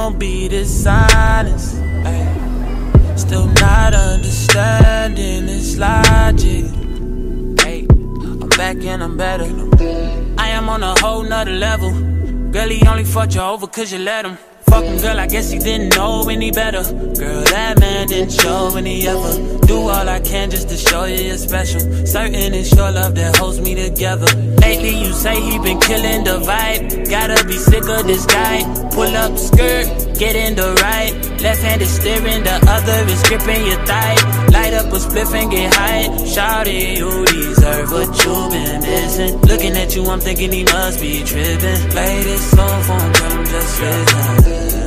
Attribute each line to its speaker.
Speaker 1: gon' be this silence. Ay. Still not understanding this logic. Ay. I'm back and I'm better. I am on a whole nother level. Girl, he only fucked you over cause you let him. Fuck him, girl, I guess he didn't know any better. Girl, that man didn't show any ever. Do all I can just to show you you're special. Certain it's your love that holds me together. Lately you say he been killing the vibe. Gotta be sick of this guy. Pull up skirt, get in the right. Left hand is steering, the other is gripping your thigh. Light up a spliff and get high. Shawty, you deserve what you been missing. Looking at you, I'm thinking he must be tripping. Play this song for him, girl, I'm just listening.